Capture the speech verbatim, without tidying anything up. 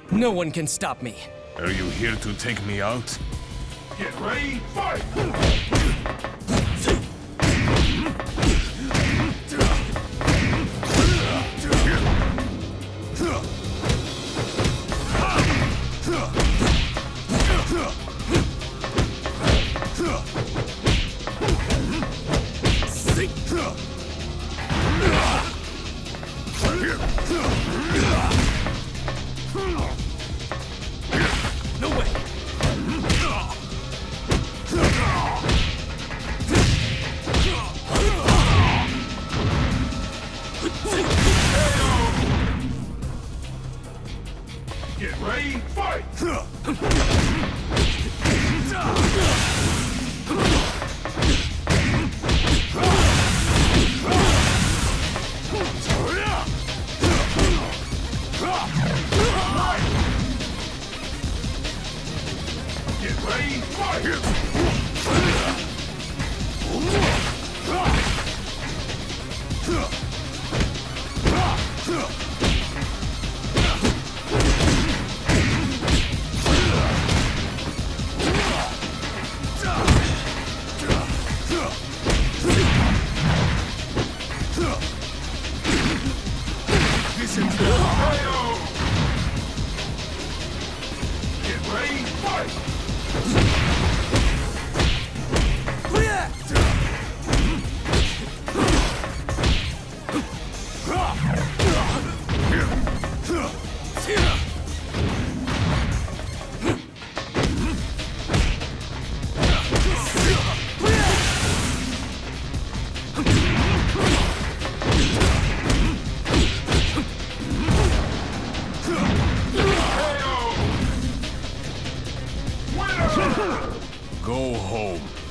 No one can stop me. Are you here to take me out? Get ready, fight! No way! Get ready, fight! Get ready, fight! Get ready, fight! Go home.